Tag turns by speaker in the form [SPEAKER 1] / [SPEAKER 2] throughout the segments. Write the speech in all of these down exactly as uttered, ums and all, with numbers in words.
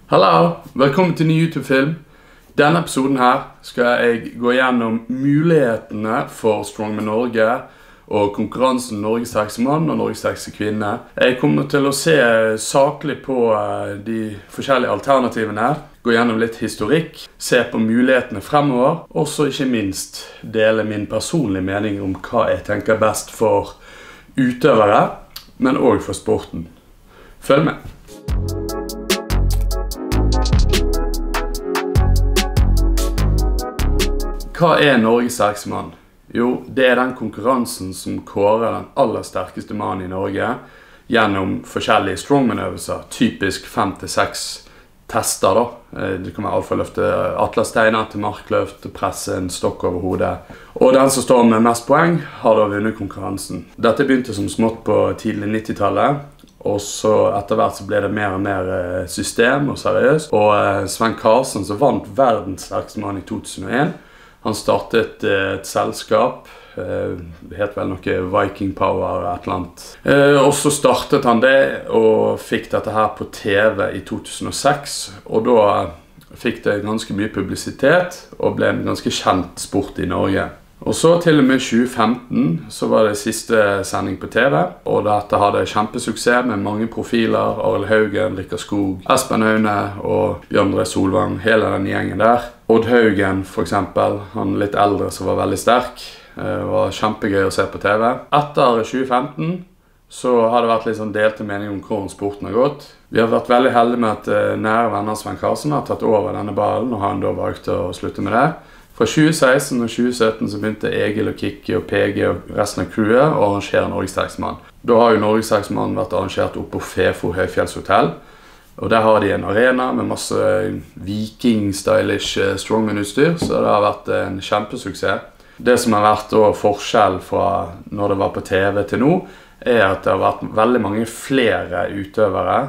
[SPEAKER 1] Hallo, velkommen til ny YouTube-film. Denne episoden her skal jeg gå gjennom mulighetene for Strongman Norge og konkurransen Norges sterkeste mann og Norges sterkeste kvinne. Jeg kommer til å se saklig på de forskjellige alternativene, gå gjennom litt historikk, se på mulighetene fremover, og så ikke minst dele min personlige mening om hva jeg tenker best for utøvere, men også for sporten. Følg med! Hva er Norges sterkeste mann? Jo, det er den konkurransen som kårer den aller sterkeste mannen i Norge gjennom forskjellige strongman-øvelser, typisk fem til seks tester da. Det kan være alt fra løfte atlassteiner til markløft, presse en stokk over hodet. Og den som står med mest poeng har da vunnet konkurransen. Dette begynte som smått på tidlig nittitallet, og så etter hvert så ble det mer og mer system og seriøst. Og Sven Karlsen som vant verdens sterkeste mann i to tusen og en, han startet et selskap, det het vel noe Viking Power et eller annet. Og så startet han det og fikk dette her på TV i to tusen og seks, og da fikk det ganske mye publisitet og ble en ganske kjent sport i Norge. Og så til og med tjue femten så var det siste sending på TV, og dette hadde kjempesuksess med mange profiler, Arild Haugen, Rikard Skog, Espen Aune og Bjørn André Solvang, hele den gjengen der. Odd Haugen for eksempel, han litt eldre som var veldig sterk, det var kjempegøy å se på TV. Etter tjue femten så har det vært litt sånn delte mening om hvordan sporten har gått. Vi har vært veldig heldige med at nære venner Sven Karlsen har tatt over denne ballen, og han da valgte å slutte med det. Fra tjue seksten og tjue sytten så begynte Egil og Kikki og P G og resten av crewet å arrangere Norges sterkeste mann. Da har jo Norges sterkeste mann vært arrangert oppe på Fefo Høyfjellshotell. Og der har de en arena med masse viking-stylish strongman-utstyr, så det har vært en kjempesuksess. Det som har vært da forskjell fra når det var på TV til nå, er at det har vært veldig mange flere utøvere,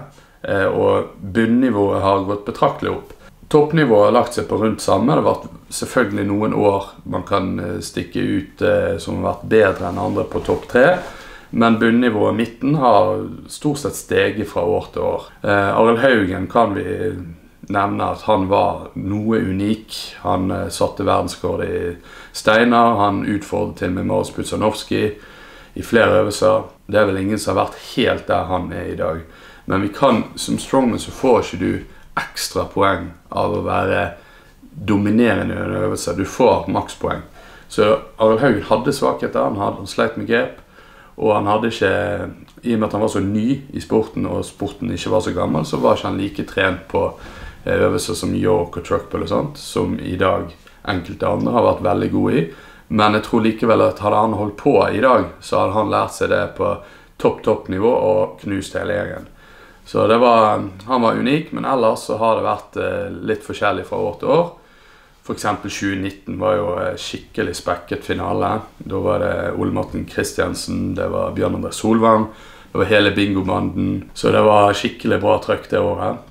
[SPEAKER 1] og bunnivået har gått betraktelig opp. Toppnivået har lagt seg på rundt samme. Det har vært selvfølgelig noen år man kan stikke ut som har vært bedre enn andre på topp tre. Men bunnivået midten har stort sett steget fra år til år. Eh, Arild Haugen kan vi nevne at han var noe unik. Han eh, satte verdenskår i steiner, han utfordret til med Marius Pudzianowski i flere øvelser. Det er vel ingen som har vært helt der han er i dag. Men vi kan, som strongman så får ikke du ekstra poeng av å være dominerende i en øvelse. Du får makspoeng. Så Arild Haugen hadde svakheter, han hadde han sleit med grep. Og han hadde ikke, i og med at han var så ny i sporten, og sporten ikke var så gammel, så var ikke han like trent på øvelser som yoke og truckpull og sånt, som i dag enkelte andre har vært veldig gode i. Men jeg tror likevel at hadde han holdt på i dag, så hadde han lært seg det på topp-topp-nivå og knust hele gjengen. Så det var, han var unik, men ellers så har det vært litt forskjellig fra år til år. For eksempel tjue nitten var jo skikkelig spekket finale. Da var det Ole Martin Kristiansen, det var Bjørn André Solvang, det var hele bingobanden. Så det var skikkelig bra trøkk det året.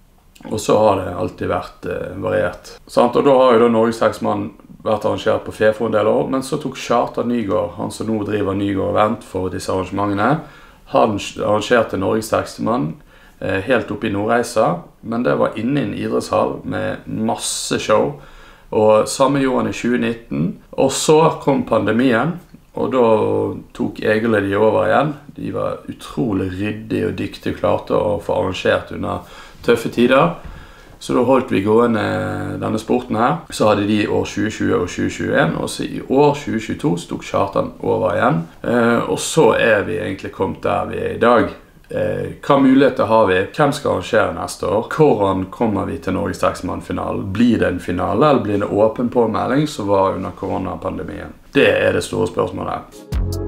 [SPEAKER 1] Og så har det alltid vært eh, variert. Sant? Og da har jo da Norges sterkeste mann vært arrangert på Fefo en del år, men så tok Kjartan Nygaard, han som nå driver Nygaard Event for disse arrangementene, han arrangerte Norges sterkeste mann eh, helt oppe i Nordreisa, men det var inne i en idrettshall med masse show. Og samme gjorde han i tjue nitten, og så kom pandemien, og da tok Egil og de over igjen. De var utrolig ryddige og dyktige og klarte å få arrangert under tøffe tider. Så da holdt vi gående denne sporten her. Så hadde de år tjue tjue og tjue tjueen, og så i år tjue tjueto så tok Kjartan over igjen. Og så er vi egentlig kommet der vi er i dag. Eh, hva muligheter har vi? Hvem skal arrangere neste år? Hvordan kommer vi til Norges sterkeste mann-finalen? Blir det en finale, eller blir det åpen påmelding som var under koronapandemien? Det er det store spørsmålet.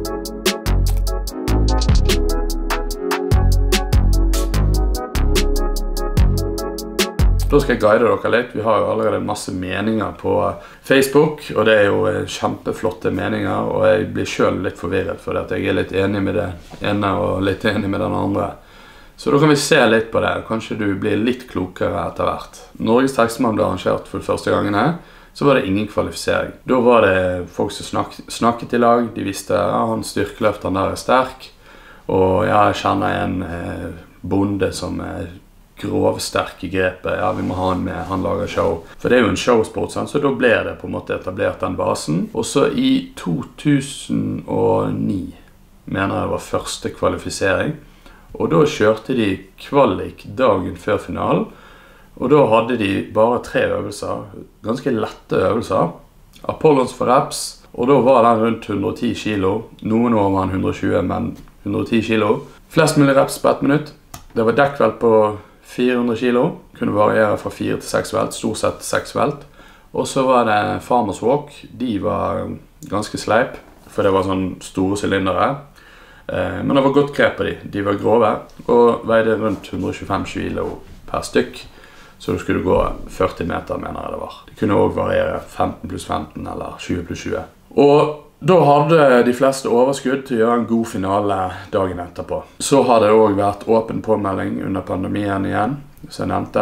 [SPEAKER 1] Da skal jeg guide dere litt. Vi har jo allerede masse meninger på Facebook, og det er jo kjempeflotte meninger, og jeg blir selv litt forvirret for at jeg er litt enig med det ene og litt enig med den andre. Så da kan vi se litt på det. Kanskje du blir litt klokere etter hvert. Norges sterkeste mann ble arrangert for de første gangene, så var det ingen kvalifisering. Da var det folk som snak snakket i lag, de visste at ja, han styrkeløfteren der er sterk, og ja, jeg kjenner en eh, bonde som er grovsterke grepet. Ja, vi må ha han med, han lager show. For det er jo en showsport, sant? Så da ble det på en måte etablert den basen. Og så i to tusen og ni, mener jeg var første kvalifisering. Og da kjørte de kvalik dagen før finalen. Og da hadde de bare tre øvelser, ganske lette øvelser. Apollons for reps, og da var den rundt hundre og ti kilo. Noen år var den hundre og tjue, men hundre og ti kilo. Flest mulig reps på ett minutt. Det var dekkvelt på fire hundre kilo. Kunne variere fra fire til seks velt, stort sett seks velt. Og så var det farmers walk. De var ganske sleip, for det var sånn store sylindere. Men det var godt grep på de. De var grove, og veide rundt hundre og tjuefem kilo per stykk. Så du skulle gå førti meter, mener jeg det var. Det kunne også variere femten pluss femten eller tjue pluss tjue. Og da hadde de fleste overskudd til å gjøre en god finale dagen etterpå. Så har det også vært åpen påmelding under pandemien igjen, som jeg nevnte.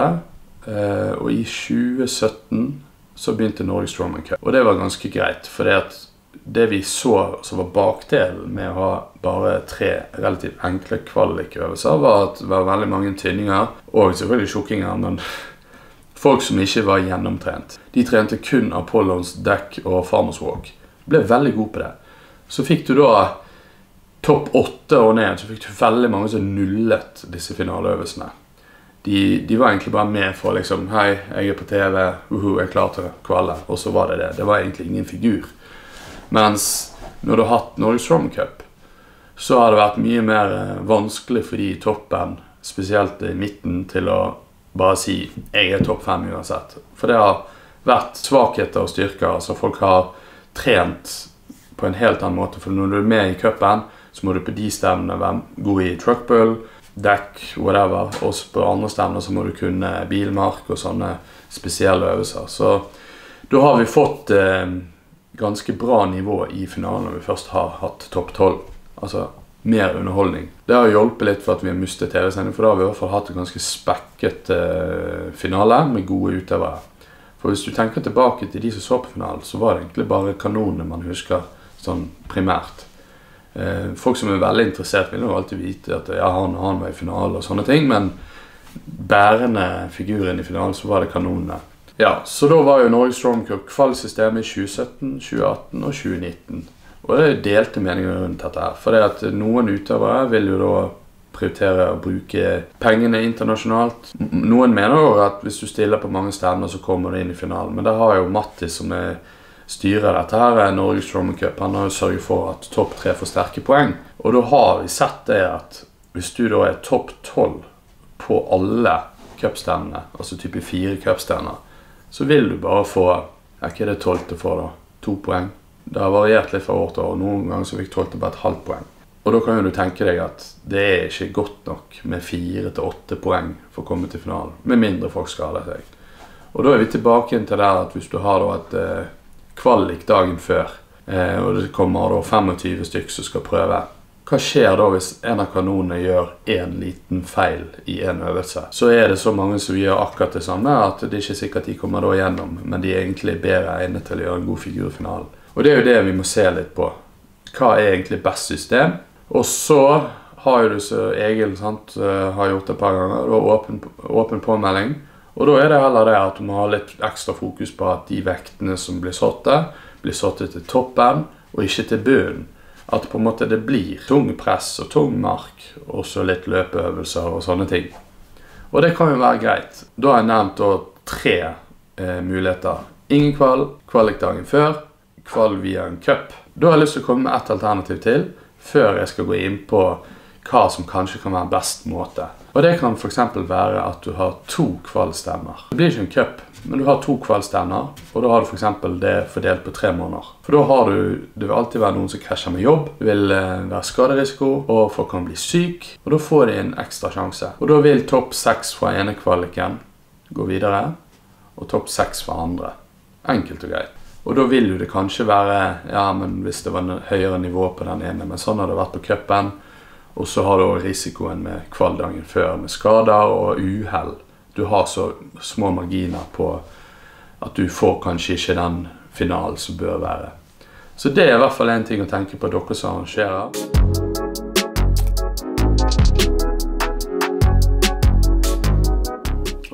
[SPEAKER 1] Og i tjue sytten så begynte Norges Strongman Cup. Og det var ganske greit, for det vi så som var bakdelen med å ha bare tre relativt enkle kvalikøvelser, var at det var veldig mange tynninger, og selvfølgelig tjukkinger, men folk som ikke var gjennomtrent. De trente kun Apollons, dekk og farmers walk. Ble veldig god på det. Så fikk du da topp åtte og ned, så fikk du veldig mange som nullet disse finaleøvelsene. De, de var egentlig bare med for liksom, hei, jeg er på T V, uhu, jeg er klar til kvale, og så var det det. Det var egentlig ingen figur. Mens når du har hatt Norges Strongman Cup, så har det vært mye mer vanskelig for de i toppen, spesielt i midten, til å bare si jeg er topp fem uansett. For det har vært svakheter og styrker, så folk har trent på en helt annen måte. For når du er med i cupen, så må du på de stevnene være god i truckbull, dekk, whatever. Og på andre stevner så må du kunne bilmark og sånne spesielle øvelser. Så da har vi fått eh, ganske bra nivå i finalen når vi først har hatt topp tolv. Altså mer underholdning. Det har hjulpet litt for at vi har mistet T V-sending, for da har vi i hvert fall hatt en ganske spekket uh, finale med gode utøvere. For hvis du tenker tilbake til de som så på finalen, så var det egentlig bare kanonene man husker sånn primært. Uh, folk som er veldig interessert vil jo alltid vite at ja, han, han var i finalen og sånne ting, men bærende figuren i finalen så var det kanonene. Ja, så da var jo Norges Strongman Cup kvalsystemet i tjue sytten, tjue atten og tjue nitten. Og det er delte meninger rundt dette her. For det at noen utøvere vil jo da prioritere å bruke pengene internasjonalt. Noen mener jo at hvis du stiller på mange stevner så kommer du inn i finalen. Men der har jo Matti som er styrer dette her, Norges Strongman Cup. Han har jo sørget for at topp tre får sterke poeng. Og da har vi sett det at hvis du da er topp tolv på alle cupstevnene, altså type fire cupstevner, så vil du bare få, er ikke det tolvte for da, to poeng. Det har variert litt fra år til år, noen ganger så fikk tolvte bare et halvt poeng. Og da kan jo du tenke deg at det er ikke godt nok med fire til åtte poeng for å komme til finalen, med mindre folk skader seg. Og da er vi tilbake til der at hvis du har da et eh, kvalik dagen før, eh, og det kommer da tjuefem stykker som skal prøve, hva skjer da hvis en av kanonene gjør en liten feil i en øvelse? Så er det så mange som gjør akkurat det samme, at det er ikke sikkert de kommer da igjennom, men de er egentlig bedre egnet til å gjøre en god figur i finalen. Og det er jo det vi må se litt på. Hva er egentlig best system? Og så har jo du så Egil, sant, har gjort det et par ganger, og åpen, åpen påmelding. Og da er det heller det at du må ha litt ekstra fokus på at de vektene som blir satte, blir satte til toppen, og ikke til bunnen. At på en måte det blir tung press og tung mark, og så litt løpeøvelser og sånne ting. Og det kan jo være greit. Da har jeg nevnt da tre eh, muligheter. Ingen kval, kvalikdagen før, kval via en cup. Da har jeg lyst til å komme med et alternativ til, før jeg skal gå inn på hva som kanskje kan være best måte. Og det kan for eksempel være at du har to kvalstevner. Det blir ikke en cup, men du har to kvalstevner, og da har du for eksempel det fordelt på tre måneder. For da har du, det vil alltid være noen som krasjer med jobb, det vil være skaderisiko, og folk kan bli syk, og da får de en ekstra sjanse. Og da vil topp seks fra ene kvaliken gå videre, og topp seks fra andre. Enkelt og greit. Og da vil jo det kanskje være, ja, men hvis det var en høyere nivå på den ene, men sånn har det vært på cupen, og så har du risikoen med kvaldagen før, med skader og uheld. Du har så små marginer på at du får kanskje ikke den finalen som bør være. Så det er i hvert fall en ting å tenke på dere som arrangerer.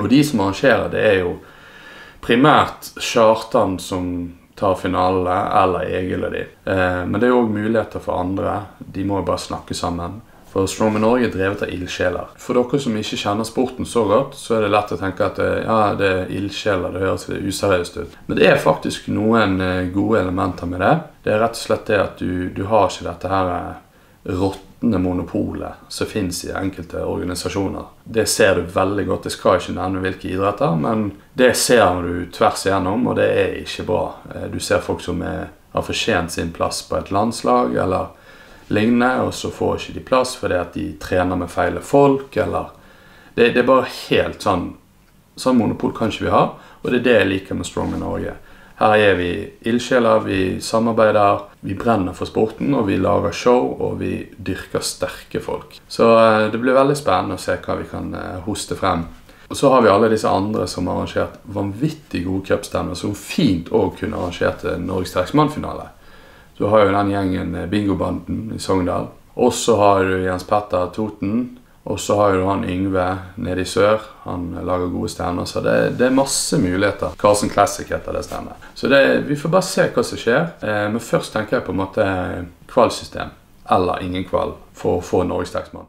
[SPEAKER 1] Og de som arrangerer, det er jo primært Kjartan som tar finalene, eller Egil og de. Eh, men det er jo også muligheter for andre. De må jo bare snakke sammen. For Strongman Norge er drevet av ildsjeler. For dere som ikke kjenner sporten så godt, så er det lett å tenke at ja, det er ildsjeler, det høres useriøst ut. Men det er faktisk noen gode elementer med det. Det er rett og slett det at du, du har ikke dette her råttende monopolet som finnes i enkelte organisasjoner. Det ser du veldig godt. Jeg skal ikke nevne hvilke idretter, men det ser du tvers igjennom, og det er ikke bra. Du ser folk som er, har fortjent sin plass på et landslag, eller lignende, og så får ikke de plass fordi at de trener med feil folk, eller det, det er bare helt sånn sånn monopol kan ikke vi ha, og det er det jeg liker med Strongman Norge. Her er vi ildsjeler, vi samarbeider, vi brenner for sporten, og vi lager show, og vi dyrker sterke folk. Så det blir veldig spennende å se hva vi kan hoste frem. Og så har vi alle disse andre som har arrangert vanvittig gode cupstemmer, som fint også kunne arrangert Norges Sterksmann-finale. Du har jo den gjengen Bingobanden i Sogndal. Og så har du Jens Petter Toten. Og så har du han Yngve nede i sør. Han lager gode stevner. Så det, det er masse muligheter. Carlsen Classic heter det stevnet. Så det, vi får bare se hva som skjer. Eh, men først tenker jeg på en måte kvalsystem. Eller ingen kval for å få Norges Sterksmann.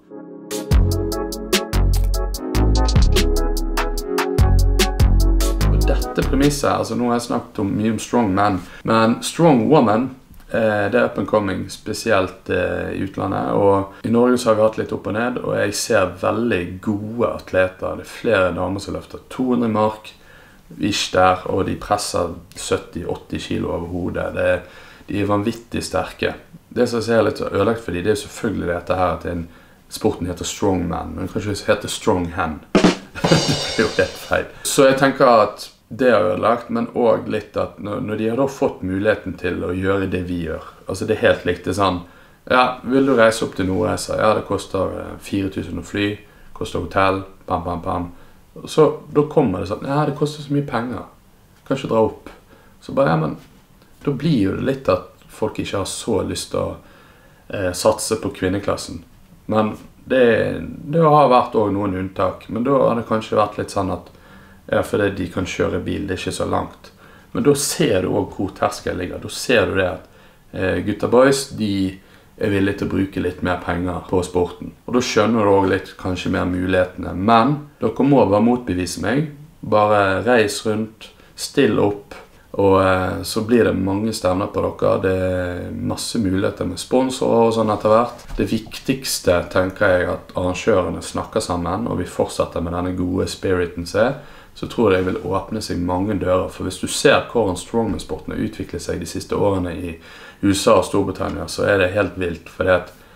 [SPEAKER 1] Dette premisset, altså nå har jeg snakket om mye om strong men, men strong woman, det er up and coming, spesielt i utlandet, og i Norge så har vi hatt litt opp og ned, og jeg ser veldig gode atleter. Det er flere damer som løfter to hundre mark, ish der, og de presser sytti til åtti kilo over hodet. Det, de er vanvittig sterke. Det som jeg ser litt ødelagt for dem, det er selvfølgelig dette her at en, sporten heter strongman, men kanskje det heter stronghand. Det blir jo helt feil. Så jeg tenker at det er ødelagt, men også litt at når, når de har da fått muligheten til å gjøre det vi gjør, altså det er helt likt, det er sånn, ja, vil du reise opp til Nordreisa? Ja, det koster fire tusen å fly, koster hotell, bam, bam, bam. Så da kommer det sånn, ja, det koster så mye penger, kan ikke dra opp. Så bare, ja, men da blir jo det litt at folk ikke har så lyst til å eh, satse på kvinneklassen. Men det, det har vært også noen unntak, men da har det kanskje vært litt sånn at ja, fordi de kan kjøre bil, det er ikke så langt. Men da ser du også hvor terskel ligger. Da ser du det at eh, gutta boys, de er villige til å bruke litt mer penger på sporten. Og da skjønner du også litt kanskje mer mulighetene. Men dere må bare motbevise meg. Bare reis rundt, still opp, og eh, så blir det mange stevner på dere. Det er masse muligheter med sponsorer og sånn etter hvert. Det viktigste tenker jeg at arrangørene snakker sammen, og vi fortsetter med denne gode spiriten se, så tror jeg det vil åpne seg mange dører. For hvis du ser hvordan strongman-sporten har utviklet seg de siste årene i U S A og Storbritannia, så er det helt vilt, for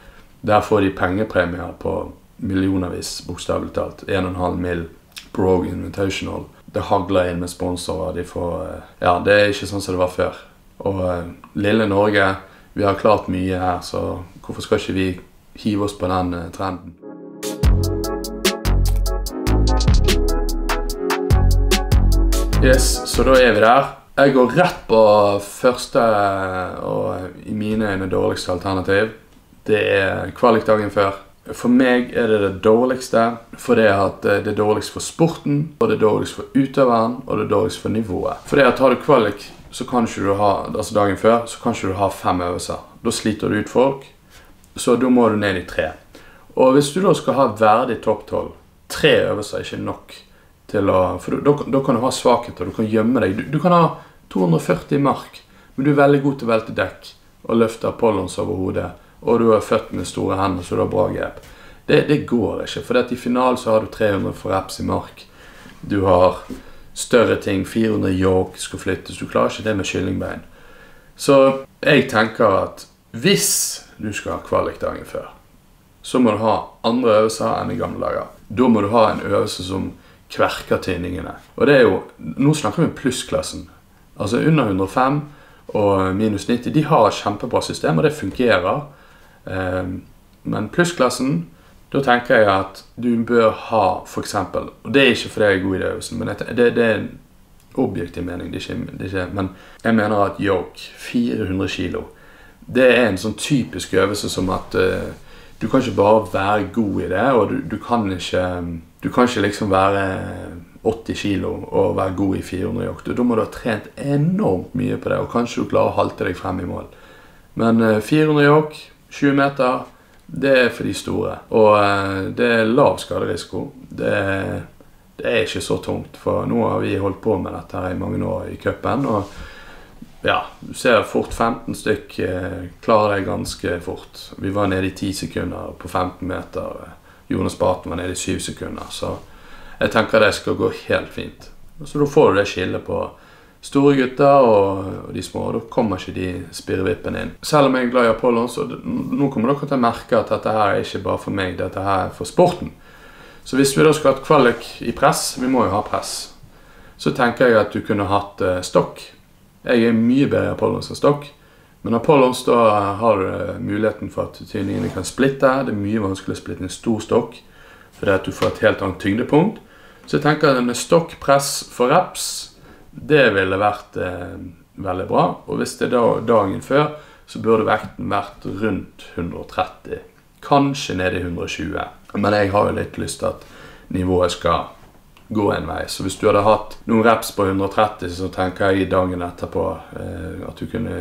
[SPEAKER 1] der får de pengepremier på millionervis, bokstavelig talt. en og en halv mil Brogue Invitational. Det hagler inn med sponsorer, de får, ja, det er ikke sånn som det var før. Og lille Norge, vi har klart mye her, så hvorfor skal ikke vi hive oss på den trenden? Yes, så da er vi der. Jeg går rett på første og i mine øyne dårligste alternativ. Det er kvalikdagen før. For meg er det det dårligste, for det at det er dårligst for sporten, og det er dårligst for utøveren, og det er dårligst for nivået. For det at har du kvalik, så kan ikke du ha, altså dagen før, så kan ikke du ha fem øvelser. Da sliter du ut folk, så da må du ned i tre. Og hvis du da skal ha verdig topp tolv, tre øvelser er ikke nok. Til å, for da, da kan du ha svakheter, du kan gjemme deg. Du, du kan ha to hundre og førti mark, men du er veldig god til å velte dekk og løfte Apollons over hodet, og du har født med store hender, så du har bra grep. Det, det går ikke, for i finalen så har du tre hundre for reps i mark. Du har større ting, fire hundre yoke skal flyttes, du klarer ikke det med kyllingbein. Så jeg tenker at hvis du skal ha kvalikdagen før, så må du ha andre øvelser enn i gamle dager. Da må du ha en øvelse som kverker tinningene. Og det er jo, nå snakker vi om plussklassen. Altså under hundre og fem og minus nitti, de har kjempebra system, og det fungerer. Men plussklassen, da tenker jeg at du bør ha, for eksempel, og det er ikke fordi jeg er god i det øvelsen, men det, det er en objektiv mening, det er ikke, det er ikke, men jeg mener at yoke, fire hundre kilo, det er en sånn typisk øvelse som at uh, du kan ikke bare være god i det, og du, du kan ikke, du kan ikke liksom være åtti kilo og være god i fire hundre jokk. Da må du ha trent enormt mye på det, og kanskje du klarer å halte deg frem i mål. Men fire hundre jokk, tjue meter, det er for de store. Og det er lav skaderisiko. Det er, det er ikke så tungt, for nå har vi holdt på med dette her i mange år i cupen, og ja, du ser fort femten stykk klarer det ganske fort. Vi var nede i ti sekunder på femten meter. Jonas Baten var nede i syv sekunder, så jeg tenker det skal gå helt fint. Så da får du det skillet på store gutter og, og de små, og da kommer ikke de spirrevippen inn. Selv om jeg er glad i Apollon, så nå kommer dere til å merke at dette her er ikke bare for meg, dette her er for sporten. Så hvis vi da skal ha et kvalik i press, vi må jo ha press, så tenker jeg at du kunne hatt uh, stokk. Jeg er mye bedre i Apollons enn stokk, men Apollons da har du muligheten for at tyngdene kan splitte. Det er mye vanskelig å splitte en stor stokk, fordi at du får et helt annet tyngdepunkt. Så jeg tenker at en stokkpress for reps, det ville vært eh, veldig bra. Og hvis det er da, dagen før, så burde vekten vært rundt hundre og tretti. Kanskje ned i hundre og tjue. Men jeg har jo litt lyst til at nivået skal gå en vei. Så hvis du hadde hatt noen reps på hundre og tretti, så tenker jeg i dagen etterpå eh, at du kunne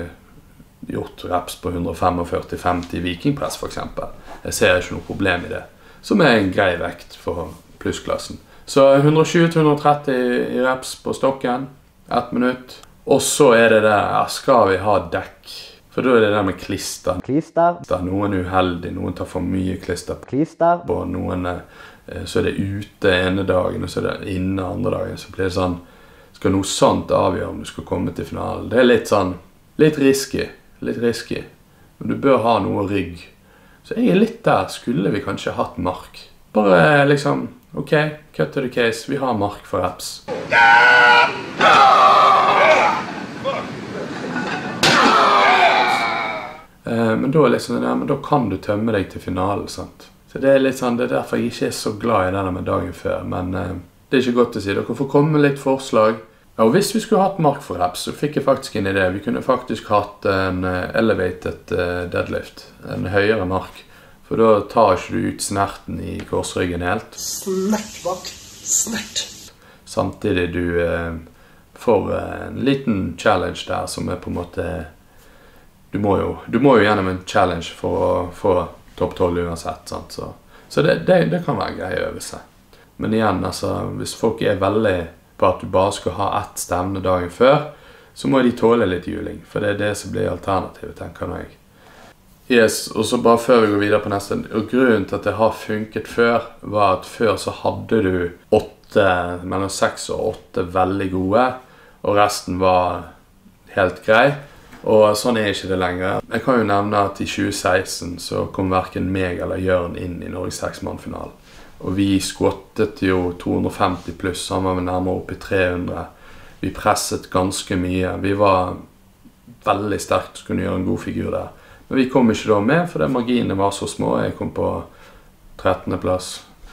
[SPEAKER 1] gjort reps på hundre og førtifem til femti vikingpress for eksempel. Jeg ser ikke noe problem i det, som er en grei vekt for plussklassen. Så hundre og tjue til hundre og tretti i reps på stokken, ett minutt. Og så er det der, skal vi ha dekk? For da er det der med klister.
[SPEAKER 2] Klister.
[SPEAKER 1] Noen er uheldig, noen tar for mye klister.
[SPEAKER 2] Klister.
[SPEAKER 1] Og noen så er det ute ene dagen, og så er det inne andre dagen. Så blir det sånn, skal noe sånt avgjøre om du skal komme til finalen. Det er litt sånn, litt risky, litt risky. Men du bør ha noe rygg. Så jeg er litt der, skulle vi kanskje hatt mark. Bare liksom, ok, cut to the case, vi har mark for reps. Men da, liksom, ja, men da kan du tømme deg til finalen, sant? Så det er litt sånn, det er derfor jeg ikke er så glad i denne med dagen før, men eh, det er ikke godt å si. Dere får komme med litt forslag. Ja, og hvis vi skulle hatt mark for reps, så fikk jeg faktisk en idé. Vi kunne faktisk hatt en uh, elevated uh, deadlift, en høyere mark. For da tar ikke du ut snerten i korsryggen helt.
[SPEAKER 3] Snert bak, snert.
[SPEAKER 1] Samtidig du uh, får uh, en liten challenge der som er på en måte... Du må jo, du må jo gjennom en challenge for å få topp tolv uansett, sant? Så, så det, det, det kan være en grei øvelse. Men igjen, altså, hvis folk er veldig på at du bare skal ha ett stevne dagen før, så må de tåle litt juling, for det er det som blir alternativet, tenker jeg. Yes, og så bare før vi går videre på neste, og grunnen til at det har funket før, var at før så hadde du åtte, mellom seks og åtte veldig gode, og resten var helt grei. Og sånn er ikke det lenger. Jeg kan jo nevne at i tjue seksten så kom hverken meg eller Jørn inn i Norges seksmann-finalen. Og vi squattet jo to hundre og femti pluss, han var nærmere opp i tre hundre. Vi presset ganske mye. Vi var veldig sterkt og kunne gjøre en god figur der. Men vi kom ikke da med, fordi marginene var så små. Jeg kom på trettende plass.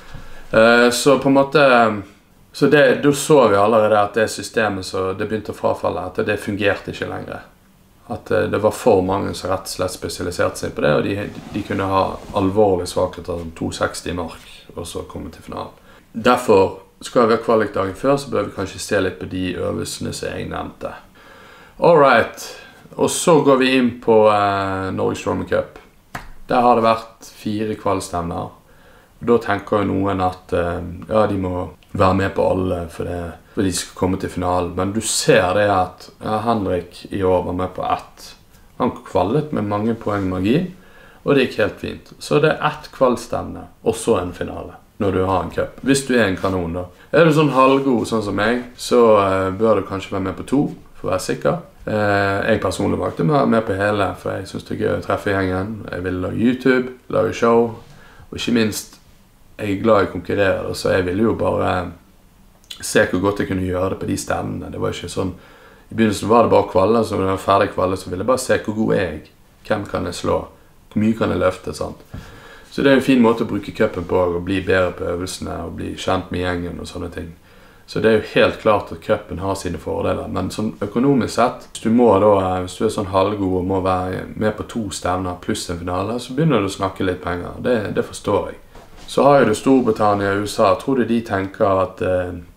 [SPEAKER 1] Så på en måte... Så det, da så vi allerede at det systemet så det begynte å frafalle, at det fungerte ikke lenger. At det var for mange som rett og slett spesialiserte seg på det, og de, de kunne ha alvorlig svakheter som to seksti mark, og så komme til finalen. Derfor skal vi ha kvalik dagen før, så bør vi kanskje se litt på de øvelsene som jeg nevnte. Alright, og så går vi inn på eh, Norges Strongman Cup. Der har det vært fire kvalstevner. Og da tenker jo noen at eh, ja, de må være med på alle for, det, for de skal komme til finalen. Men du ser det at ja, Henrik i år var med på ett. Han kvalet med mange poeng margin, og det gikk helt fint. Så det er ett kvalstevne, og så en finale, når du har en cup. Hvis du er en kanon da. Er du sånn halvgod sånn som meg, så eh, bør du kanskje være med på to, for å være sikker. Eh, jeg personlig valgte meg med på hele, for jeg synes det er gøy å treffe gjengen. Jeg vil lage YouTube, lage show, og ikke minst jeg er glad i å konkurrere, så jeg ville jo bare se hvor godt jeg kunne gjøre det på de stevnene. Det var ikke sånn, i begynnelsen var det bare kvalle, så når jeg var ferdig kvalle, så ville jeg bare se hvor god er jeg, hvem kan jeg slå, hvor mye kan jeg løfte, sant. Så det er en fin måte å bruke cupen på, å bli bedre på øvelsene, og bli kjent med gjengen og sånne ting. Så det er jo helt klart at cupen har sine fordeler, men sånn økonomisk sett, hvis du må da, hvis du er sånn halvgod og må være med på to stevner pluss en finale, så begynner du å snakke litt penger, det, det forstår jeg. Så har jo det Storbritannia og U S A, jeg tror de tenker at eh,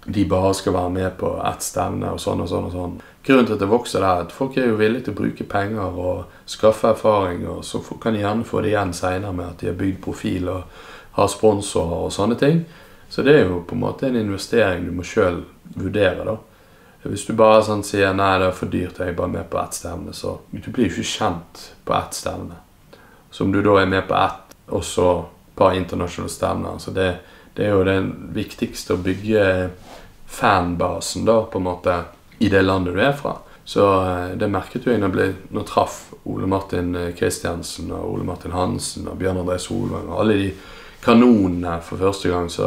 [SPEAKER 1] de bare skal være med på ett stevne og sånn og sånn og sånn. Grunnen til at det vokser der, at folk er jo villige til å bruke penger og skaffe erfaring, og så kan de gjerne få det igjen senere med at de har bygd profil og har sponsorer og sånne ting. Så det er jo på en måte en investering du må selv vurdere da. Hvis du bare sånn sier, nei, det er for dyrt, jeg er bare med på ett stevne, så du blir jo ikke kjent på ett stevne. Så om du da er med på ett, og så på internasjonale stevner, så det, det er jo det viktigste å bygge fanbasen da, på en måte, i det landet du er fra. Så det merket jo jeg når jeg nå traff Ole Martin Kristiansen og Ole Martin Hansen og Bjørn André Solvang og alle de kanonene for første gang, så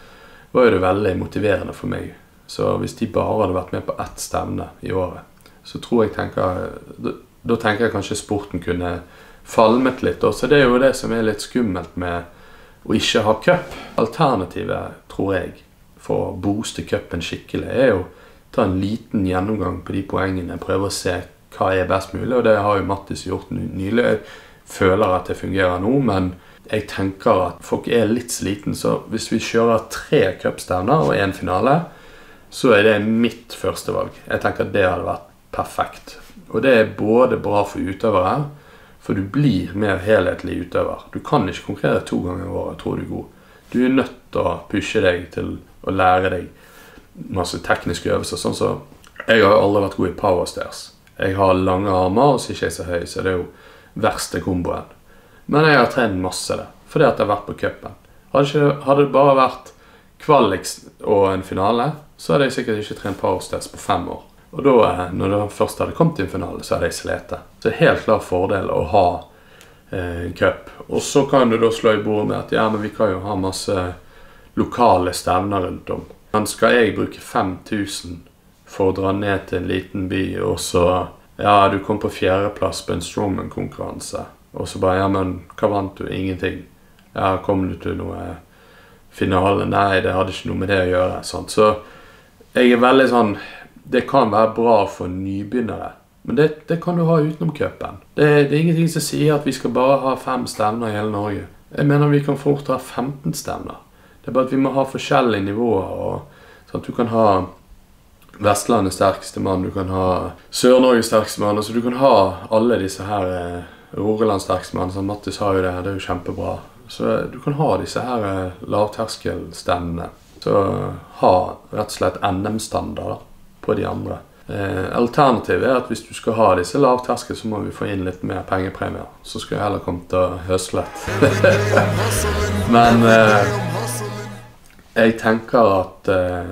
[SPEAKER 1] var jo det veldig motiverende for meg. Så hvis de bare hadde vært med på ett stevne i året, så tror jeg tenker, da, da tenker jeg kanskje sporten kunne falmet litt. Så det er jo det som er litt skummelt med å ikke ha cup. Alternativet, tror jeg, for å booste cupen skikkelig, er jo ta en liten gjennomgang på de poengene, prøve å se hva er best mulig, og det har jo Mattis gjort nylig. Jeg føler at det fungerer nå, men jeg tenker at folk er litt sliten, så hvis vi kjører tre cupstevner og en finale, så er det mitt første valg. Jeg tenker at det hadde vært perfekt. Og det er både bra for utøvere, for du blir mer helhetlig utøver. Du kan ikke konkurrere to ganger i året, tror du er god. Du er nødt til å pushe deg til å lære deg masse tekniske øvelser, sånn så jeg har jo aldri vært god i powerstairs. Jeg har lange armer, og så er ikke jeg så høy, så det er jo verste komboen. Men jeg har trent masse det, fordi at jeg har vært på cupen. Hadde, ikke, hadde det bare vært kvalik og en finale, så hadde jeg sikkert ikke trent powerstairs på fem år. Og da, når det først hadde kommet til en finale, så hadde jeg slete. Så det er helt klar fordel å ha eh, en cup. Og så kan du da slå i bordet med at ja, men vi kan jo ha masse lokale stevner rundt om. Men skal jeg bruke fem tusen for å dra ned til en liten by, og så, ja, du kom på fjerdeplass på en strongman-konkurranse, og så bare, ja, men hva vant du? Ingenting. Ja, kom du til noe finale? Nei, det hadde ikke noe med det å gjøre. Sant? Så jeg er veldig sånn, det kan være bra for nybegynnere, men det, det kan du ha utenom cupen. Det, det er ingenting som sier at vi skal bare ha fem stevner i hele Norge. Jeg mener vi kan fort ha femten stevner. Det er bare at vi må ha forskjellige nivåer, og sånn at du kan ha Vestlandets sterkeste mann, du kan ha Sør-Norges sterkeste mann, altså du kan ha alle disse her eh, Rogalands sterkeste mann, sånn Mattis har jo det, det er jo kjempebra. Så du kan ha disse her eh, lavterskelstevnene. Så ha rett og slett N M-standard på de andre. Eh, alternativet er at hvis du skal ha disse lavterskel, så må vi få inn litt mer pengepremier. Så skal jeg heller komme til å høslet. Men eh, jeg tenker at eh,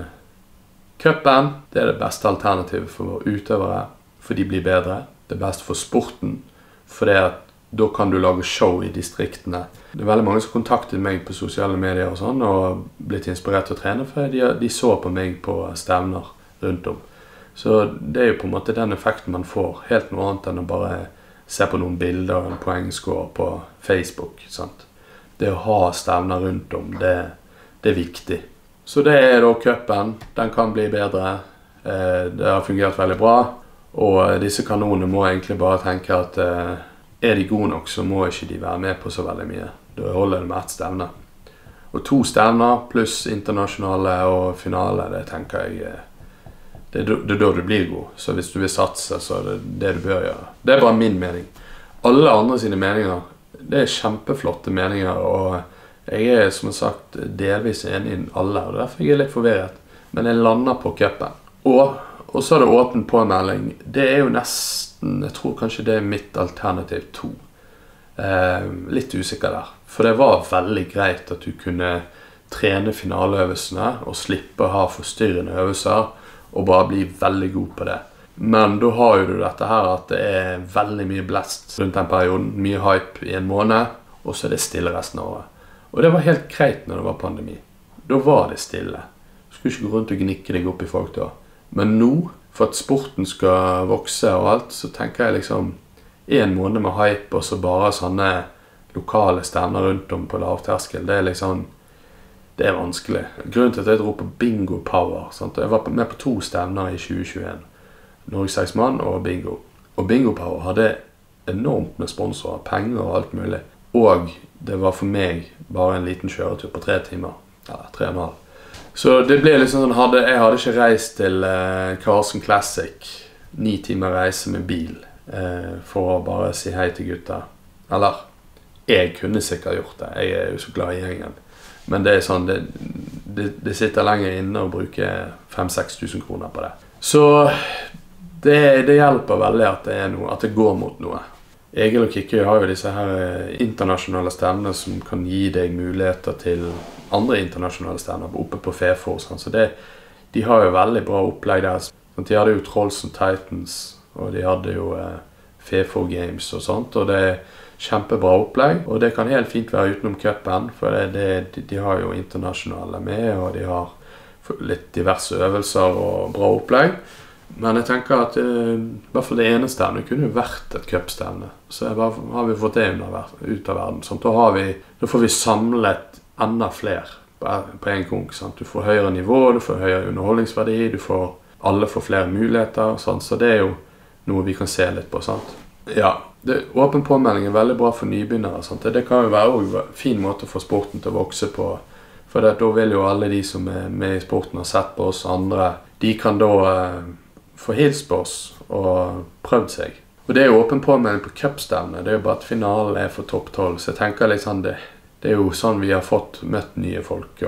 [SPEAKER 1] cupen, det er det beste alternativet for utøvere, for de blir bedre. Det er best for sporten, for det at da kan du lage show i distriktene. Det er veldig mange som kontaktet meg på sosiale medier og sånn, og blitt inspirert til å trene, for de, de så på meg på stevner rundt om. Så det er jo på en måte den effekten man får, helt noe annet enn å bare se på noen bilder og en poengscore på Facebook. Sant? Det å ha stevner rundt om, det, det er viktig. Så det er da cupen, den kan bli bedre, det har fungert veldig bra, og disse kanonene må egentlig bare tenke at er de gode nok, så må ikke de være med på så veldig mye. Da holder det med ett stevne. Og to stevner pluss internasjonale og finale, det tenker jeg, det er da du blir god. Så hvis du vil satse, så er det det du bør gjøre. Det er bare min mening. Alle andre sine meninger, det er kjempeflotte meninger, og jeg er som sagt delvis enig i alle, og derfor er jeg litt forvirret. Men jeg lander på cupen. Og, og så er det åpen påmelding. Det er jo nesten, jeg tror kanskje det er mitt alternativ to. Eh, litt usikker der. For det var veldig greit at du kunne trene finaleøvelsene og slippe å ha forstyrrende øvelser og bare bli veldig god på det. Men da har jo du dette her at det er veldig mye blest rundt den perioden, mye hype i en måned, og så er det stille resten av året. Og det var helt greit når det var pandemi. Da var det stille. Du skulle ikke gå rundt og gnikke deg opp i folk da. Men nå, for at sporten skal vokse og alt, så tenker jeg liksom en måned med hype og så bare sånne lokale stevner rundt om på lavterskel, det er liksom, det er vanskelig. Grunnen til at jeg dro på Bingo Power, sant? Jeg var med på to stevner i tjue tjueen. Norges seks mann og Bingo. Og Bingo Power hadde enormt med sponsorer, penger og alt mulig. Og det var for meg bare en liten kjøretur på tre timer, eller tre og en halv. Så det ble liksom sånn, hadde, jeg hadde ikke reist til eh, Karlsen Classic, ni timer reise med bil, eh, for å bare si hei til gutta. Eller, jeg kunne sikkert gjort det, jeg er jo så glad i gjengen. Men det er sånn, det, det, det sitter lenger inne å bruke fem til seks tusen kroner på det. Så det, det hjelper veldig at det, er noe, at det går mot noe. Egil og Kikki har jo disse her internasjonale stevnene som kan gi deg muligheter til andre internasjonale stevner oppe på Fefor. Sånn. Så det, de har jo veldig bra opplegg der. Sånn, de hadde jo Trolls and Titans, og de hadde jo eh, Fefor Games og sånt, og det er kjempebra opplegg. Og det kan helt fint være utenom cupen, for det, det, de, de har jo internasjonale med, og de har litt diverse øvelser og bra opplegg. Men jeg tenker at uh, i hvert fall det ene stevnet kunne jo vært et cupstevne. Så bare, har vi fått det under, ut av verden. Sånn, da, har vi, da får vi samlet enda flere på, på en gang. Sånn. Du får høyere nivå, du får høyere underholdningsverdi, du får, alle får flere muligheter. Sånn. Så det er jo noe vi kan se litt på. Sant? Ja, det, åpen påmelding er veldig bra for nybegynnere. Sant? Det, det kan jo være en fin måte å få sporten til å vokse på. For det, da vil jo alle de som er med i sporten og har sett på oss andre, de kan da uh, få hilst på oss og prøvd seg. Og det er jo åpen påmelding på cupstevne. Det er jo bare at finalen er for topp tolv. Så jeg tenker liksom det, det er jo sånn vi har fått møtt nye folk.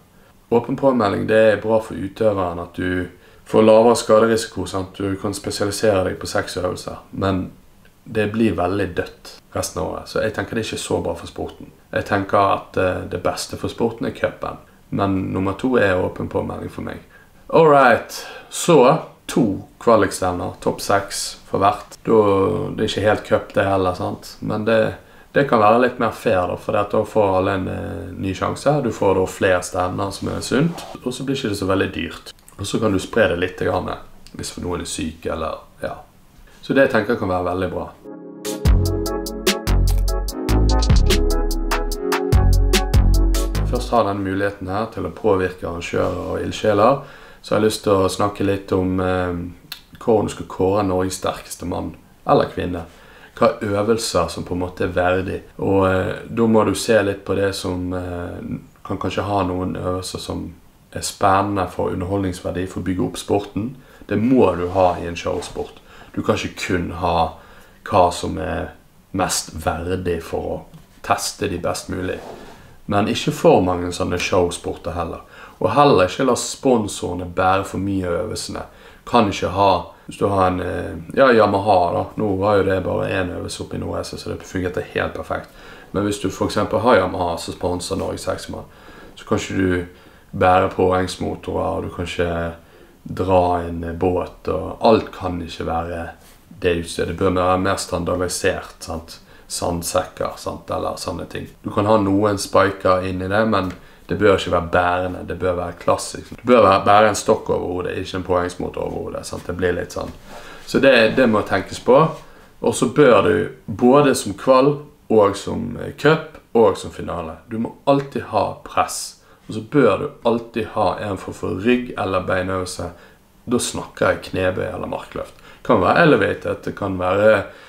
[SPEAKER 1] Og åpen påmelding, det er bra for utøveren at du får lavere skaderisiko. Sant? Du kan spesialisere deg på seks øvelser. Men det blir veldig dødt resten av året. Så jeg tenker det er ikke så bra for sporten. Jeg tenker at det beste for sporten er cupen. Men nummer to er åpen påmelding for meg. Alright, så to kvalikstevner, topp seks for hvert. Da, det er ikke helt cup det heller, sant? Men det, det kan være litt mer fair da, for da får alle en eh, ny sjanse. Du får da flere stevner som er sunt, og så blir ikke det så veldig dyrt. Og så kan du spre det litt grann, hvis noen er syk, eller ja. Så det tenker jeg kan være veldig bra. Først har denne muligheten her til å påvirke arrangører og ildsjeler, så jeg har lyst til å snakke litt om eh, hvordan du skal kåre Norges sterkeste mann eller kvinne. Hva øvelser som på en måte er verdig. Og eh, da må du se litt på det som eh, kan kanskje ha noen øvelser som er spennende for underholdningsverdi, for å bygge opp sporten. Det må du ha i en showsport. Du kan ikke kun ha hva som er mest verdig for å teste de best mulig. Men ikke for mange sånne showsporter heller. Og heller ikke la sponsorene bære for mye av øvelsene. Kan ikke ha, hvis du har en, ja, Yamaha da, nå var jo det bare en øvelse oppe i Nordreise, så det fungerte helt perfekt. Men hvis du for eksempel har Yamaha som sponsor Norges seksmann, så kan ikke du bære påhengsmotorer, du kan ikke dra en båt, og alt kan ikke være det utstedet. Det bør være mer standardisert, sant? Sandsekker, sant? Eller sånne ting. Du kan ha noen spiker inn i det, men det bør ikke være bærende, det bør være klassisk. Det bør være bære en stokk over hodet, ikke en påhengsmotor over hodet, sant? Det blir litt sånn. Så det, det må tenkes på. Og så bør du, både som kval, og som cup, og som finale, du må alltid ha press. Og så bør du alltid ha en for for rygg eller beinøvelse. Da snakker jeg knebøy eller markløft. Det kan være elevated, det kan være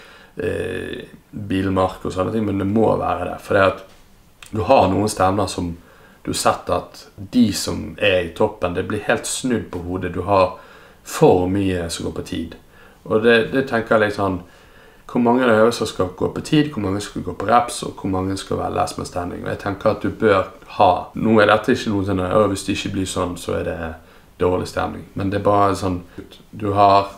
[SPEAKER 1] eh, bilmark og sånne ting, men det må være det. For det at du har noen stevner som du har sett at de som er i toppen, det blir helt snudd på hodet. Du har for mye som går på tid. Og det, det tenker jeg litt sånn, hvor mange øvelser skal gå på tid, hvor mange skal gå på reps, og hvor mange skal være last man standing. Og jeg tenker at du bør ha, nå er dette ikke noe sånn, hvis det ikke blir sånn, så er det dårlig stemning. Men det er bare sånn, du har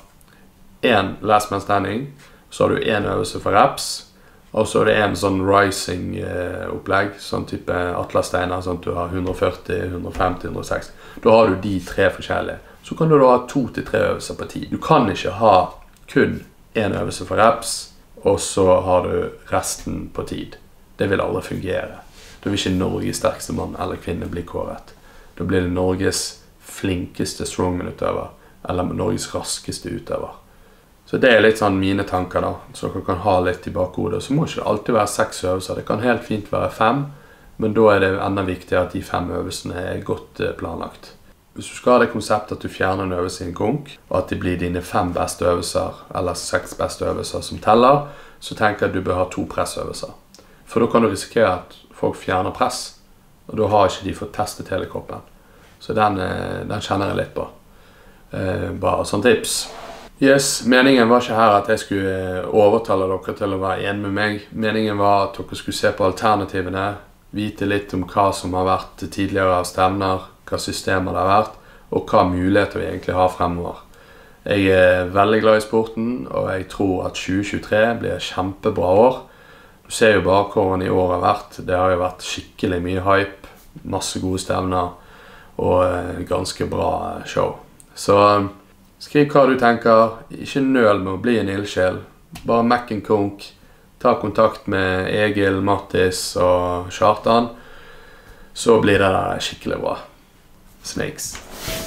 [SPEAKER 1] en last man standing, så har du en øvelse for reps, og så er det en sånn rising eh, opplegg, sånn type Atlas Steiner, sånn at du har hundre førti, hundre femti, hundre seksti. Da har du de tre forskjellige. Så kan du da ha to til tre øvelser på tid. Du kan ikke ha kun en øvelse for reps, og så har du resten på tid. Det vil aldri fungere. Da vil ikke Norges sterkeste mann eller kvinne bli kåret. Da blir det Norges flinkeste strongman-utøver, eller Norges raskeste utøver. Så det er litt sånn mine tanker da, så dere kan ha litt i bakhodet. Så må ikke det alltid være seks øvelser, det kan helt fint være fem, men da er det enda viktigere at de fem øvelsene er godt planlagt. Hvis du skal ha det konseptet at du fjerner en øvelse i en konk, og at det blir dine fem beste øvelser, eller seks beste øvelser som teller, så tenker jeg at du bør ha to pressøvelser. For da kan du risikere at folk fjerner press, og da har ikke de fått testet hele kroppen. Så den, den kjenner jeg litt på. Bare sånn tips. Yes, meningen var ikke her at jeg skulle overtale dere til å være enig med meg. Meningen var at dere skulle se på alternativene, vite litt om hva som har vært tidligere av stevner, hva systemer det har vært, og hva muligheter vi egentlig har fremover. Jeg er veldig glad i sporten, og jeg tror at tjue tjuetre blir et kjempebra år. Du ser jo bare hvordan i år har vært. Det har jo vært skikkelig mye hype, masse gode stevner, og ganske bra show. Så skriv hva du tenker, ikke nøl med å bli en ildsjel. Bare mekk en konk, ta kontakt med Egil, Mattis og Kjartan, så blir det der skikkelig bra. Snakes.